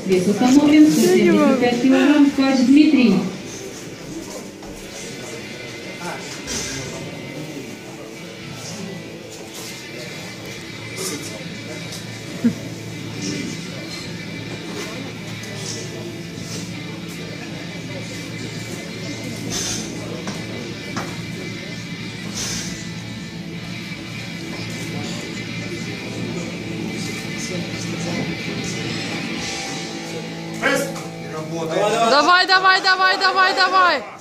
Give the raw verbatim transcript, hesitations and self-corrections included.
Вес установлен сто семьдесят пять килограмм. Ткач Дмитрий. Давай, давай, давай, давай, давай.